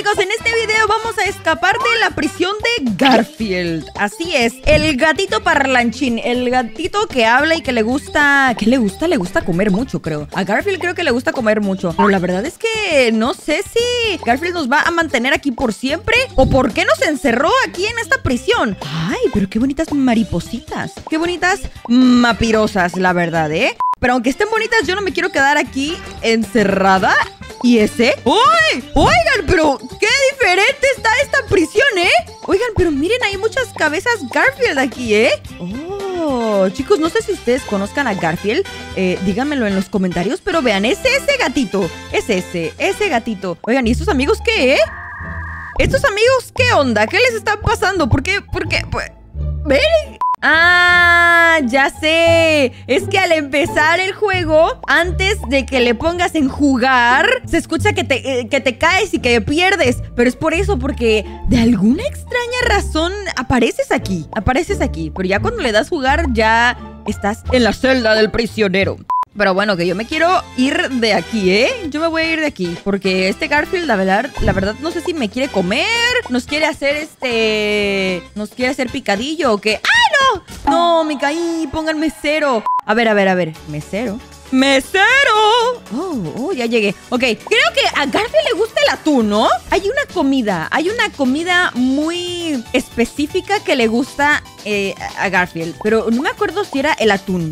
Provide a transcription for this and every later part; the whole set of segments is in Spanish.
chicos, en este video vamos a escapar de la prisión de Garfield. Así es, el gatito parlanchín, el gatito que habla y que le gusta... ¿Qué le gusta? Le gusta comer mucho, creo. A Garfield creo que le gusta comer mucho. Pero la verdad es que no sé si Garfield nos va a mantener aquí por siempre o por qué nos encerró aquí en esta prisión. Ay, pero qué bonitas maripositas. Qué bonitas mapirosas, la verdad, ¿eh? Pero aunque estén bonitas, yo no me quiero quedar aquí encerrada. ¿Y ese? ¡Uy! Oigan, pero qué diferente está esta prisión, ¿eh? Oigan, pero miren, hay muchas cabezas Garfield aquí, ¿eh? Oh, chicos, no sé si ustedes conozcan a Garfield. Díganmelo en los comentarios, pero vean, es ese gatito. Es ese gatito. Oigan, ¿y estos amigos qué, eh? ¿Estos amigos qué onda? ¿Qué les está pasando? ¿Por qué? Pues, ¿ven? Ah, ya sé. Es que al empezar el juego, antes de que le pongas en jugar, se escucha que te caes y que pierdes. Pero es por eso, porque de alguna extraña razón apareces aquí. Pero ya cuando le das jugar, ya estás en la celda del prisionero. Pero bueno, que yo me quiero ir de aquí, ¿eh? Yo me voy a ir de aquí, porque este Garfield, la verdad, no sé si me quiere comer. Nos quiere hacer picadillo o qué. ¡Ah, no! No, me caí, pónganme cero. A ver, mesero. ¡Mesero! Oh, ya llegué. Ok, creo que a Garfield le gusta el atún, ¿no? Hay una comida muy específica que le gusta a Garfield, pero no me acuerdo si era el atún.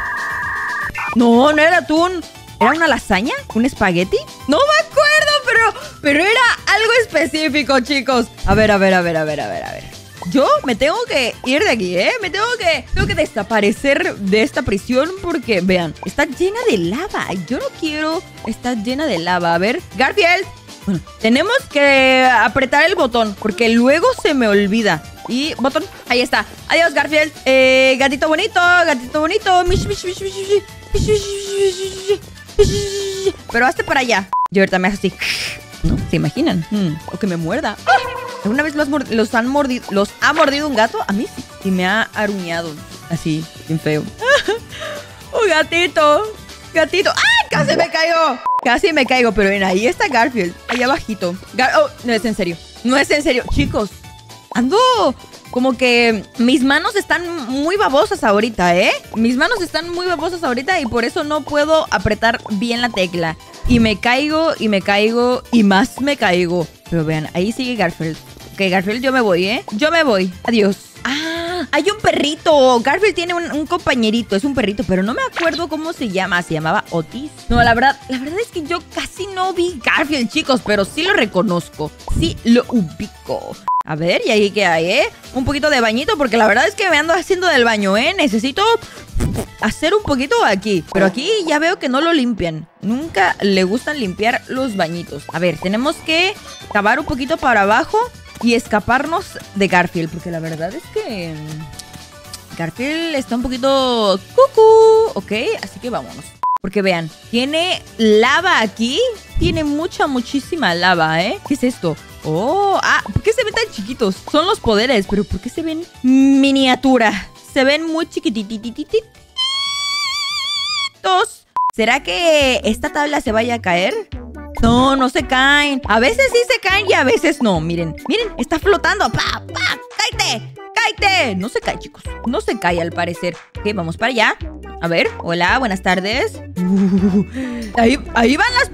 No era atún. ¿Era una lasaña? ¿Un espagueti? No me acuerdo, pero era algo específico, chicos. A ver. Yo me tengo que ir de aquí, ¿eh? Tengo que desaparecer de esta prisión porque, vean, está llena de lava. Yo no quiero estar llena de lava. A ver, Garfield. Bueno, tenemos que apretar el botón porque luego se me olvida. Y botón, ahí está. Adiós, Garfield. Gatito bonito. Pero hazte para allá. Yo ahorita me hago así. ¿No? ¿Se imaginan? O que me muerda. ¿Alguna vez los ha mordido un gato? A mí sí. Y me ha aruñado. Así, bien feo. ¡Un gatito! ¡Ah! Casi me caigo. Pero ven, ahí está Garfield. Ahí abajito. No es en serio. Chicos, ando... Como que mis manos están muy babosas ahorita, ¿eh? Y por eso no puedo apretar bien la tecla. Y me caigo, y más me caigo. Pero vean, ahí sigue Garfield. Ok, Garfield, yo me voy, ¿eh? Adiós. Ah, hay un perrito. Garfield tiene un compañerito. Es un perrito, pero no me acuerdo cómo se llama. Se llamaba Otis. No, la verdad es que yo casi no vi Garfield, chicos. Pero sí lo reconozco. Sí lo ubico. A ver, ¿y ahí qué hay, eh? Un poquito de bañito, porque la verdad es que me ando haciendo del baño, ¿eh? Necesito hacer un poquito aquí. Pero aquí ya veo que no lo limpian. Nunca le gustan limpiar los bañitos. A ver, tenemos que cavar un poquito para abajo y escaparnos de Garfield, porque la verdad es que Garfield está un poquito cucú, ¿ok? Así que vámonos. Porque vean, tiene lava aquí. Tiene muchísima lava, ¿eh? ¿Qué es esto? Oh, ¿por qué se ven tan chiquitos? Son los poderes, pero ¿por qué se ven miniatura? Se ven muy chiquitititos. ¿Será que esta tabla se vaya a caer? No se caen. A veces sí se caen y a veces no. Miren, está flotando. ¡Cáete! No se cae, chicos. No se cae al parecer. Ok, vamos para allá. A ver, hola, buenas tardes. Ahí van las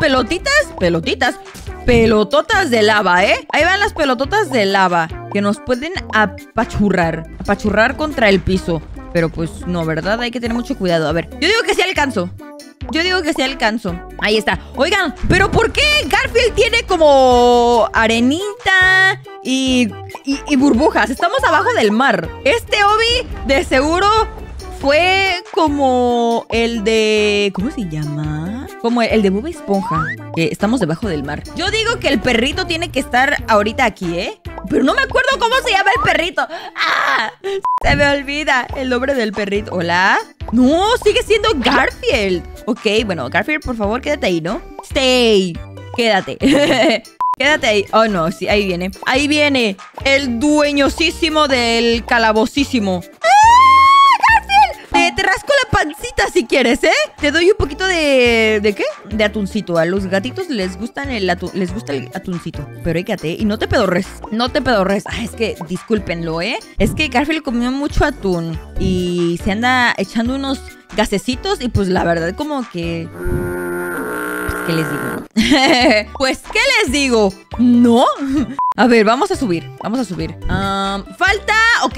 pelototas de lava, ¿eh? Ahí van las pelototas de lava que nos pueden apachurrar contra el piso. Pero pues no, ¿verdad? Hay que tener mucho cuidado. A ver, yo digo que sí alcanzo. Ahí está. Oigan, ¿pero por qué Garfield tiene como arenita y burbujas? Estamos abajo del mar. Este Obi de seguro fue como el de... ¿Cómo se llama? Como el de Bob Esponja. Que estamos debajo del mar. Yo digo que el perrito tiene que estar ahorita aquí, ¿eh? Pero no me acuerdo cómo se llama el perrito. ¡Ah! Se me olvida el nombre del perrito. ¿Hola? No, sigue siendo Garfield. Ok, bueno, Garfield, por favor, quédate ahí, ¿no? Stay. Quédate. Quédate ahí. Oh, no, sí, ahí viene. Ahí viene el dueñosísimo del calabocísimo. ¡Ah! ¡Garfield! Te rasco la pancita si quieres, ¿eh? Te doy un poquito ¿de qué? De atuncito. A los gatitos les gusta el atuncito. Pero fíjate, y no te pedorres. No te pedorres. Es que, discúlpenlo, ¿eh? Es que Garfield comió mucho atún y se anda echando unos gasecitos y pues la verdad como que... ¿Qué les digo? Pues, ¿qué les digo? ¿No? A ver, vamos a subir. Falta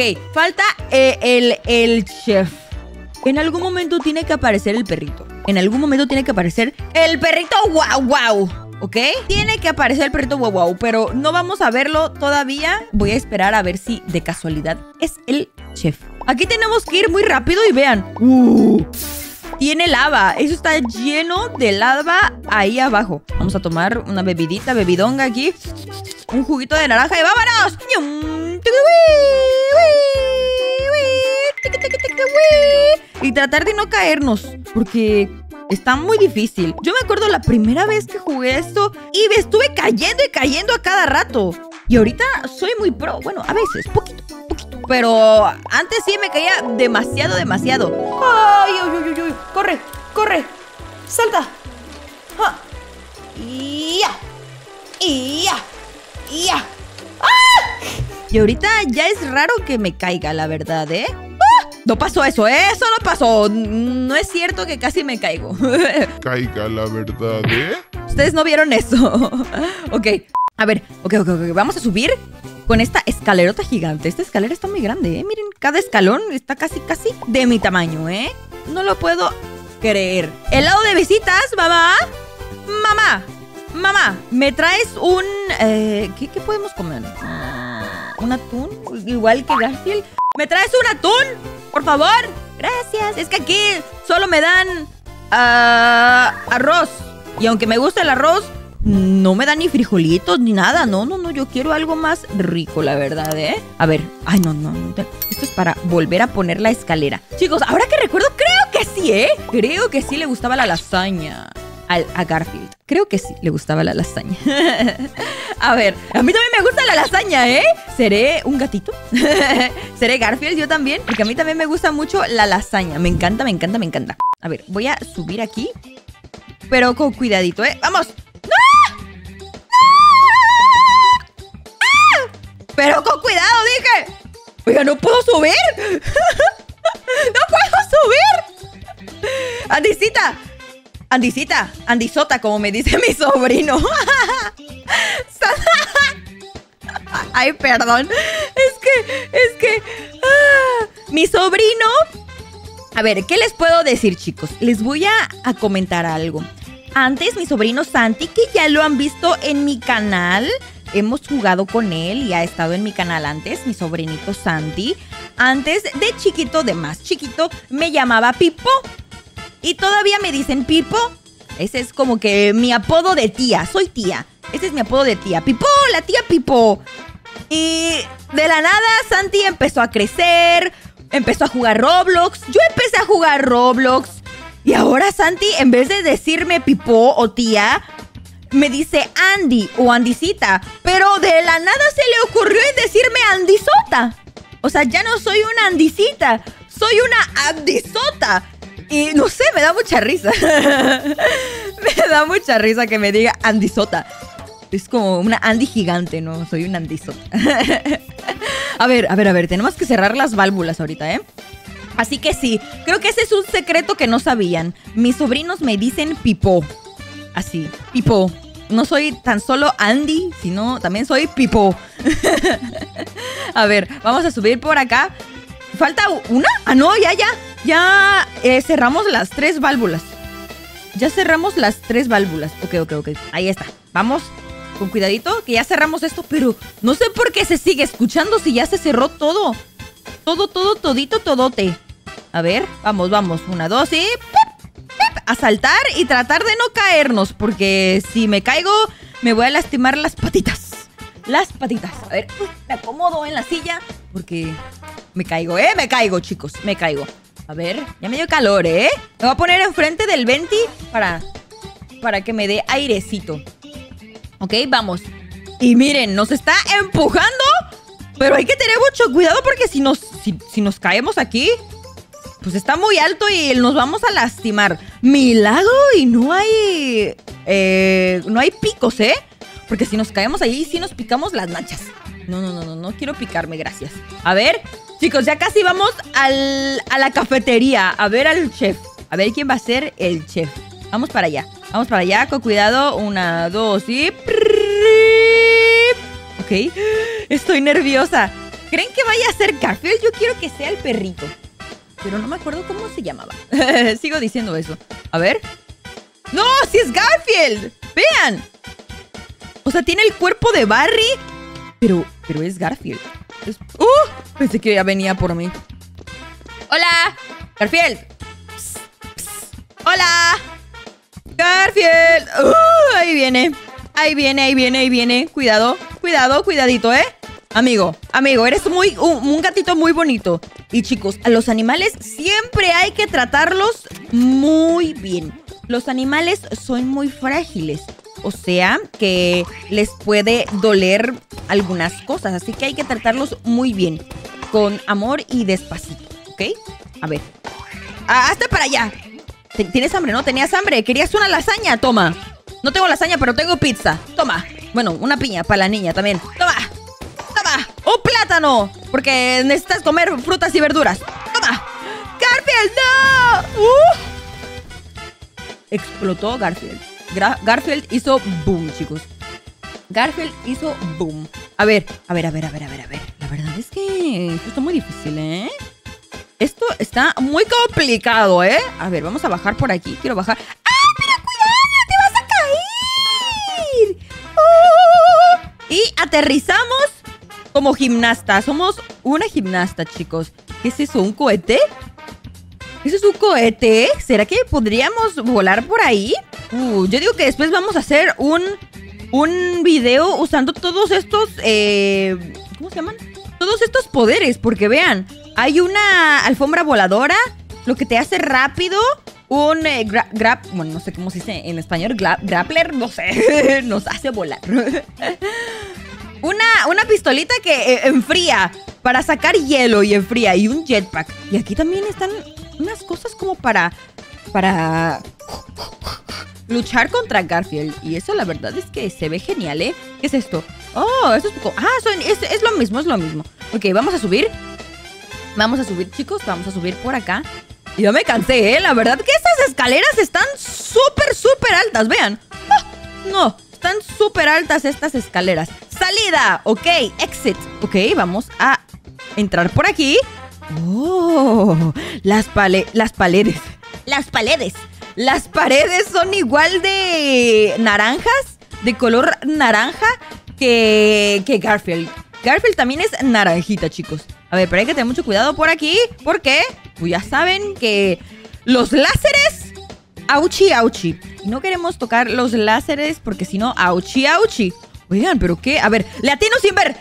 el chef. En algún momento tiene que aparecer el perrito. En algún momento tiene que aparecer el perrito guau guau. ¿Ok? Tiene que aparecer el perrito guau guau. Pero no vamos a verlo todavía. Voy a esperar a ver si de casualidad es el chef. Aquí tenemos que ir muy rápido y vean. Tiene lava. Eso está lleno de lava ahí abajo. Vamos a tomar una bebidonga aquí. Un juguito de naranja y ¡vámonos! Y tratar de no caernos, porque está muy difícil. Yo me acuerdo la primera vez que jugué esto y me estuve cayendo a cada rato. Y ahorita soy muy pro. Bueno, a veces, poquito. Pero antes sí me caía demasiado. ¡Ay! ¡Corre! ¡Salta! Y ahorita ya es raro que me caiga, la verdad, ¿eh? No pasó eso, ¿eh? Eso no pasó. No es cierto que casi me caigo. Caiga, la verdad, ¿eh? Ustedes no vieron eso. Ok. A ver, ok. Vamos a subir con esta escalerota gigante. Esta escalera está muy grande, ¿eh? Miren, cada escalón está casi de mi tamaño, ¿eh? No lo puedo creer. Helado de visitas, mamá. Mamá, ¿me traes un... ¿qué podemos comer? ¿Un atún? Igual que Garfield. ¿Me traes un atún? Por favor. Gracias. Es que aquí solo me dan arroz. Y aunque me gusta el arroz, no me dan ni frijolitos ni nada. No. Yo quiero algo más rico, la verdad, ¿eh? A ver. Ay, no. Esto es para volver a poner la escalera. Chicos, ahora que recuerdo, creo que sí, ¿eh? Creo que sí le gustaba la lasaña a Garfield. Creo que sí le gustaba la lasaña. A ver, a mí también me gusta la lasaña, ¿eh? ¿Seré un gatito? ¿Seré Garfield yo también? Porque a mí también me gusta mucho la lasaña. Me encanta. A ver, voy a subir aquí, pero con cuidadito, ¿eh? ¡Vamos! ¡No! Pero con cuidado, dije. Oiga, ¿no puedo subir? ¡No puedo subir! Andisota, como me dice mi sobrino. Ay, perdón. Es que... mi sobrino... A ver, ¿qué les puedo decir, chicos? Les voy a comentar algo. Antes, mi sobrino Santi, que ya lo han visto en mi canal... Hemos jugado con él y ha estado en mi canal antes, mi sobrinito Santi. Antes, de más chiquito, me llamaba Pipo. Y todavía me dicen Pipo. Ese es como que mi apodo de tía. Soy tía. Ese es mi apodo de tía. Pipo, la tía Pipo. Y de la nada, Santi empezó a crecer. Empezó a jugar Roblox. Yo empecé a jugar Roblox. Y ahora Santi, en vez de decirme Pipo o tía, me dice Andy o Andisita. Pero de la nada se le ocurrió decirme Andisota. O sea, ya no soy una Andisita. Soy una Andisota. Y no sé, me da mucha risa. Me da mucha risa que me diga Andisota. Es como una Andy gigante, ¿no? Soy una Andisota. A ver. Tenemos que cerrar las válvulas ahorita, ¿eh? Así que sí, creo que ese es un secreto que no sabían. Mis sobrinos me dicen Pipo. Así, Pipo. No soy tan solo Andy, sino también soy Pipo. A ver, vamos a subir por acá. ¿Falta una? Ah, no, ya cerramos las 3 válvulas. Ya cerramos las 3 válvulas. Ok. Ahí está. Vamos con cuidadito, que ya cerramos esto. Pero no sé por qué se sigue escuchando si ya se cerró todo. Todote. A ver, vamos. 1, 2 y... a saltar y tratar de no caernos, porque si me caigo me voy a lastimar las patitas. A ver, me acomodo en la silla porque me caigo, chicos, me caigo. A ver, ya me dio calor, ¿eh? Me voy a poner enfrente del venti para que me dé airecito. Ok, vamos. Y miren, nos está empujando, pero hay que tener mucho cuidado porque si nos caemos aquí, pues está muy alto y nos vamos a lastimar. Milagro y no hay picos, ¿eh? Porque si nos caemos ahí, sí nos picamos las nachas. No quiero picarme, gracias. A ver, chicos, ya casi vamos a la cafetería. A ver al chef. A ver quién va a ser el chef. Vamos para allá. Vamos para allá, con cuidado. 1, 2 y... Ok. Estoy nerviosa. ¿Creen que vaya a ser Garfield? Yo quiero que sea el perrito. Pero no me acuerdo cómo se llamaba. Sigo diciendo eso. A ver. ¡No! ¡Sí es Garfield! ¡Vean! O sea, tiene el cuerpo de Barry, pero es Garfield. Pensé que ya venía por mí. ¡Hola! ¡Garfield! Psst, psst. ¡Hola! ¡Garfield! Ahí viene. Ahí viene. Cuidado, cuidadito, ¿eh? Amigo, eres un gatito muy bonito. Y chicos, a los animales siempre hay que tratarlos muy bien. Los animales son muy frágiles. O sea, que les puede doler algunas cosas. Así que hay que tratarlos muy bien. Con amor y despacito, ¿ok? A ver. ¡Hazte para allá! ¿Tienes hambre, no? ¿Tenías hambre? ¿Querías una lasaña? Toma. No tengo lasaña, pero tengo pizza. Toma. Bueno, una piña para la niña también. Toma. ¡Un plátano! Porque necesitas comer frutas y verduras. ¡Toma! ¡Garfield, no! Explotó Garfield. Garfield hizo boom, chicos. Garfield hizo boom. A ver. La verdad es que esto está muy difícil, ¿eh? Esto está muy complicado, ¿eh? A ver, vamos a bajar por aquí. Quiero bajar. ¡Ah, pero cuidado! ¡Te vas a caer! Y aterrizamos como gimnasta. Somos una gimnasta, chicos. ¿Qué es eso? ¿Un cohete? ¿Eso es un cohete? ¿Será que podríamos volar por ahí? Yo digo que después vamos a hacer un video usando todos estos... ¿cómo se llaman? Todos estos poderes. Porque vean, hay una alfombra voladora, lo que te hace rápido. Un bueno, no sé cómo se dice en español. Grappler, no sé. Nos hace volar. Una pistolita que enfría para sacar hielo y enfría. Y un jetpack. Y aquí también están unas cosas como para luchar contra Garfield. Y eso la verdad es que se ve genial, ¿eh? ¿Qué es esto? Oh, eso es poco. Es lo mismo, Ok, vamos a subir. Chicos. Vamos a subir por acá. Y yo me cansé, ¿eh? La verdad que estas escaleras están súper altas. Vean. No, están súper altas estas escaleras. Salida. Ok, exit. Ok, vamos a entrar por aquí. Oh, las paredes. Las paredes son igual de naranjas, de color naranja que Garfield. Garfield también es naranjita, chicos. A ver, pero hay que tener mucho cuidado por aquí. ¿Por qué? Pues ya saben que los láseres... Auchi. Y no queremos tocar los láseres porque si no, auchi. Oigan, ¿pero qué? A ver, le atino sin ver.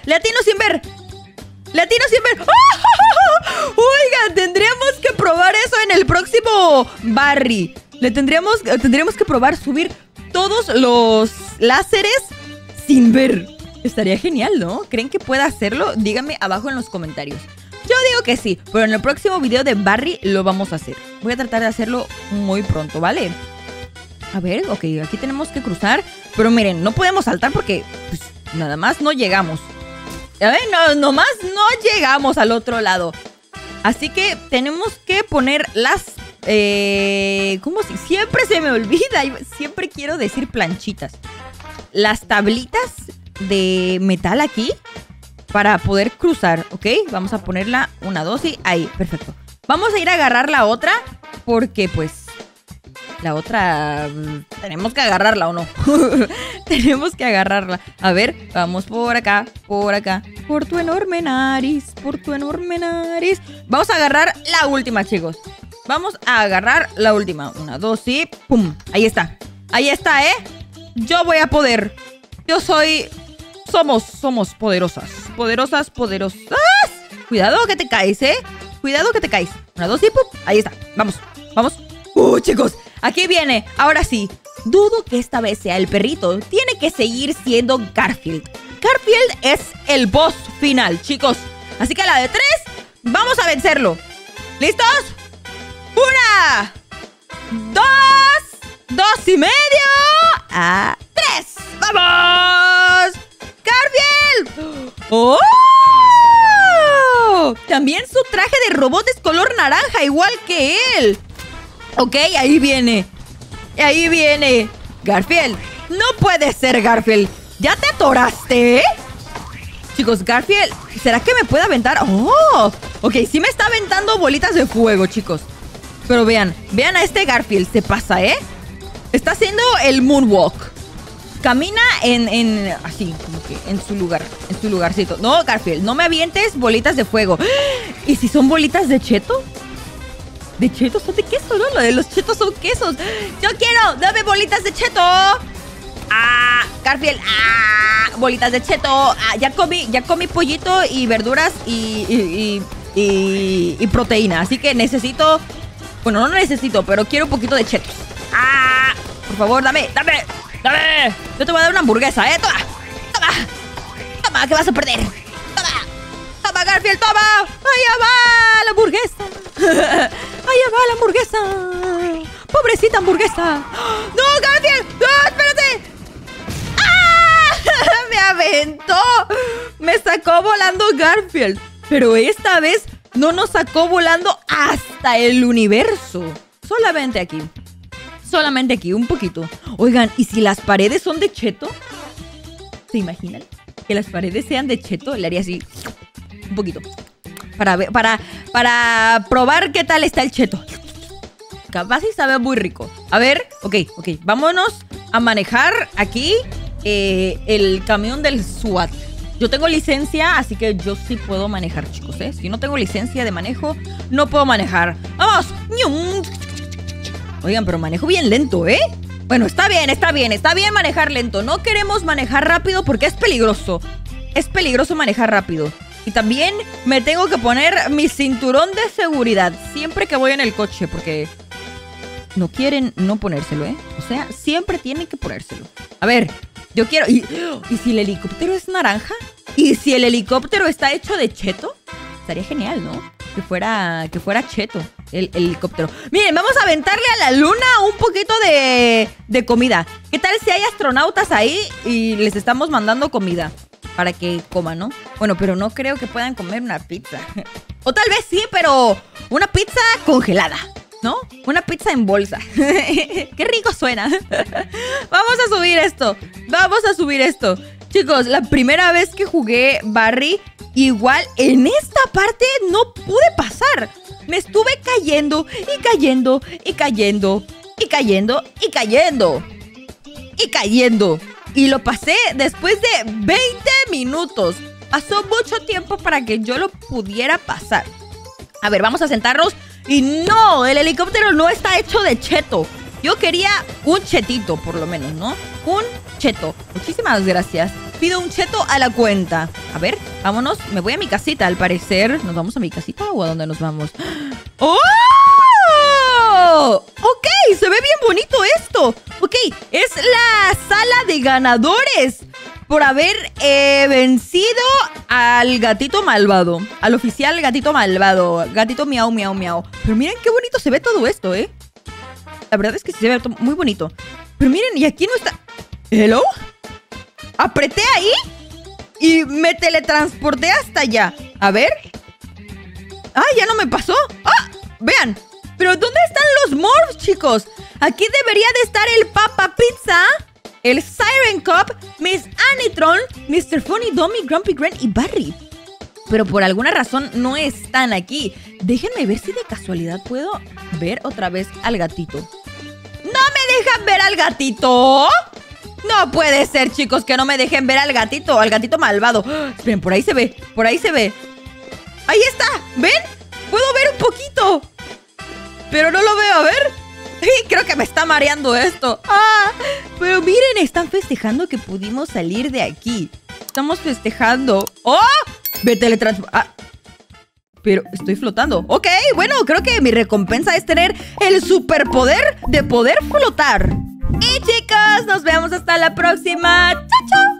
¡Oh! Oigan, tendríamos que probar eso en el próximo Barry. Tendríamos que probar subir todos los láseres sin ver. Estaría genial, ¿no? ¿Creen que pueda hacerlo? Díganme abajo en los comentarios. Yo digo que sí, pero en el próximo video de Barry lo vamos a hacer. Voy a tratar de hacerlo muy pronto, ¿vale? A ver, ok, aquí tenemos que cruzar. Pero miren, no podemos saltar porque pues, nada más no llegamos. A ver, nomás no llegamos al otro lado. Así que tenemos que poner las... ¿cómo si? Siempre se me olvida. Siempre quiero decir planchitas. Las tablitas de metal aquí para poder cruzar, ¿ok? Vamos a ponerla 1, 2 y ahí, perfecto. Vamos a ir a agarrar la otra porque pues la otra tenemos que agarrarla, ¿o no? Tenemos que agarrarla. A ver, vamos por acá. Por tu enorme nariz. Vamos a agarrar la última, chicos. Vamos a agarrar la última. 1, 2 y ¡pum! Ahí está, ¿eh? Yo voy a poder. Yo soy... Somos poderosas. Poderosas. Cuidado que te caes, ¿eh? 1, 2 y ¡pum! Ahí está. Vamos. Chicos, aquí viene. Ahora sí. Dudo que esta vez sea el perrito. Tiene que seguir siendo Garfield. Garfield es el boss final, chicos. Así que a la de 3, vamos a vencerlo. ¿Listos? 1, 2, 2 y medio, a 3. ¡Vamos! ¡Garfield! ¡Oh! También su traje de robot es color naranja, igual que él. Ok, ahí viene. Ahí viene. Garfield. No puede ser, Garfield. ¿Ya te atoraste? Chicos, Garfield, ¿será que me puede aventar? ¡Oh! Ok, sí me está aventando bolitas de fuego, chicos. Pero vean a este Garfield. Se pasa, ¿eh? Está haciendo el moonwalk. Camina así, como que en su lugar, en su lugarcito. No, Garfield, no me avientes bolitas de fuego. ¿Y si son bolitas de cheto? ¿De cheto? Son de queso, ¿no? Lo de los chetos son quesos. ¡Yo quiero! ¡Dame bolitas de cheto! ¡Ah! Garfield, ¡ah! Bolitas de cheto. Ah, ya comí pollito y verduras y proteína. Así que necesito... Bueno, no necesito, pero quiero un poquito de chetos. ¡Ah! Por favor, dame. Yo te voy a dar una hamburguesa, ¿eh? Toma, que vas a perder. Toma, Garfield, toma. Allá va la hamburguesa. Allá va la hamburguesa. Pobrecita hamburguesa. No, Garfield, no, espérate. ¡Ah! Me aventó. Me sacó volando Garfield. Pero esta vez no nos sacó volando hasta el universo. Solamente aquí. Solamente aquí, un poquito. Oigan, ¿y si las paredes son de cheto? ¿Se imaginan? Que las paredes sean de cheto. Le haría así, un poquito. Para probar qué tal está el cheto. Capaz y sabe muy rico. A ver, ok. Vámonos a manejar aquí el camión del SWAT. Yo tengo licencia, así que yo sí puedo manejar, chicos, ¿eh? Si no tengo licencia de manejo, no puedo manejar. ¡Vamos! Oigan, pero manejo bien lento, ¿eh? Bueno, está bien manejar lento. No queremos manejar rápido porque es peligroso. Es peligroso manejar rápido. Y también me tengo que poner mi cinturón de seguridad siempre que voy en el coche, porque no quieren no ponérselo, ¿eh? O sea, siempre tienen que ponérselo. A ver, yo quiero... ¿Y si el helicóptero es naranja? ¿Y si el helicóptero está hecho de cheto? Estaría genial, ¿no? Que fuera cheto el helicóptero. Miren, vamos a aventarle a la luna un poquito de comida. ¿Qué tal si hay astronautas ahí y les estamos mandando comida? Para que coman, ¿no? Bueno, pero no creo que puedan comer una pizza. O tal vez sí, pero una pizza congelada, ¿no? Una pizza en bolsa. ¡Qué rico suena! Vamos a subir esto. Chicos, la primera vez que jugué Barry, igual en esta parte no pude pasar. Me estuve cayendo y cayendo y cayendo y cayendo y cayendo y cayendo. Y lo pasé después de 20 minutos. Pasó mucho tiempo para que yo lo pudiera pasar. A ver, vamos a sentarnos. Y no, el helicóptero no está hecho de cheto. Yo quería un chetito, por lo menos, ¿no? Un cheto. Muchísimas gracias. Pido un cheto a la cuenta. A ver, vámonos. Me voy a mi casita, al parecer. ¿Nos vamos a mi casita o a dónde nos vamos? ¡Oh! Ok, se ve bien bonito esto. Ok, es la sala de ganadores por haber vencido al gatito malvado. Al oficial gatito malvado. Gatito miau, miau, miau. Pero miren qué bonito se ve todo esto, ¿eh? La verdad es que se ve muy bonito. Pero miren, y aquí no está... ¿Hello? Apreté ahí y me teletransporté hasta allá. A ver. ¡Ah, ya no me pasó! ¡Ah! Vean. ¿Pero dónde están los morphs, chicos? Aquí debería de estar el Papa Pizza, el Siren Cop, Miss Anitron, Mr. Funny Dummy, Grumpy Gren y Barry. Pero por alguna razón no están aquí. Déjenme ver si de casualidad puedo ver otra vez al gatito. ¿No me dejan ver al gatito? No puede ser, chicos, que no me dejen ver al gatito malvado. Esperen, por ahí se ve, Ahí está, ¿ven? Puedo ver un poquito, pero no lo veo, a ver. Creo que me está mareando esto. Pero miren, están festejando que pudimos salir de aquí. Estamos festejando. ¡Oh! Me teletransporté. Pero estoy flotando. Ok, bueno, creo que mi recompensa es tener el superpoder de poder flotar. Y chicos, nos vemos hasta la próxima. ¡Chao, chao!